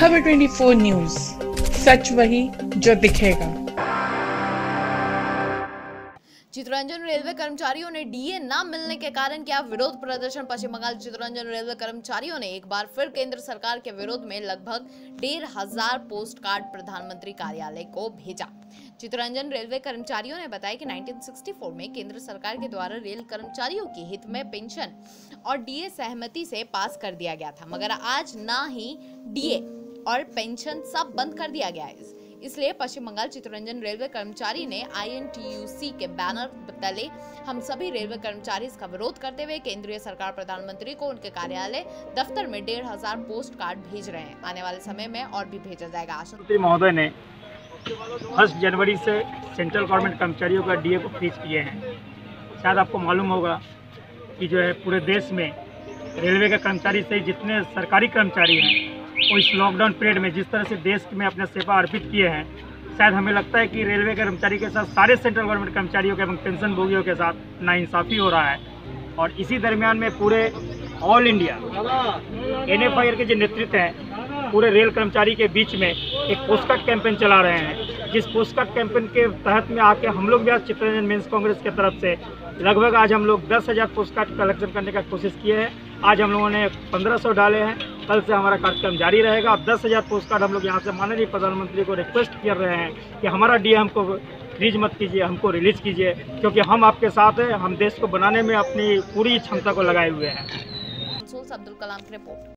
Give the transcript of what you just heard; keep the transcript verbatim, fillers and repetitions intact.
खबर चौबीस न्यूज, सच वही जो दिखेगा। चित्तरंजन रेलवे कर्मचारियों ने डीए न मिलने के कारण किया विरोध प्रदर्शन। पश्चिम बंगाल चित्तरंजन रेलवे कर्मचारियों ने एक बार फिर केंद्र सरकार के विरोध में लगभग डेढ़ हजार पोस्ट कार्ड प्रधानमंत्री कार्यालय को भेजा। चित्तरंजन रेलवे कर्मचारियों ने बताया कि उन्नीस सौ चौंसठ में केंद्र सरकार के द्वारा रेल कर्मचारियों के हित में पेंशन और डीए सहमति से पास कर दिया गया था, मगर आज न ही डीए और पेंशन सब बंद कर दिया गया है। इसलिए पश्चिम बंगाल चित्तरंजन रेलवे कर्मचारी ने I N T U C के बैनर तले हम सभी रेलवे कर्मचारी इसका विरोध करते हुए केंद्रीय सरकार प्रधानमंत्री को उनके कार्यालय दफ्तर में डेढ़ हजार पोस्ट कार्ड भेज रहे हैं। आने वाले समय में और भी भेजा जाएगा। राष्ट्रपति महोदय ने फर्स्ट जनवरी से सेंट्रल गवर्नमेंट कर्मचारियों का डीए को फ्रीज किए हैं। शायद आपको मालूम होगा कि जो है पूरे देश में रेलवे के कर्मचारी से जितने सरकारी कर्मचारी हैं वो इस लॉकडाउन पीरियड में जिस तरह से देश में अपने सेवा अर्पित किए हैं, शायद हमें लगता है कि रेलवे कर्मचारी के साथ सारे सेंट्रल गवर्नमेंट कर्मचारियों के एवं पेंशन भोगियों के साथ नाइंसाफ़ी हो रहा है। और इसी दरमियान में पूरे all India N F I R के जो नेतृत्व हैं पूरे रेल कर्मचारी के बीच में एक पोस्टकार्ड कैंपेन चला रहे हैं, जिस पोस्टकार्ड कैंपेन के तहत में आके हम लोग भी आज चित्तरंजन मेंस कांग्रेस की तरफ से लगभग आज हम लोग दस हज़ार पोस्टकार्ड कलेक्शन करने का कोशिश किए हैं। आज हम लोगों ने पंद्रह सौ डाले हैं, कल से हमारा कार्यक्रम जारी रहेगा। अब दस हज़ार पोस्टकार्ड हम लोग यहाँ से माननीय प्रधानमंत्री को रिक्वेस्ट कर रहे हैं कि हमारा डी हमको फ्रीज मत कीजिए, हमको रिलीज कीजिए, क्योंकि हम आपके साथ हैं। हम देश को बनाने में अपनी पूरी क्षमता को लगाए हुए हैं। अब्दुल कलाम की रिपोर्ट।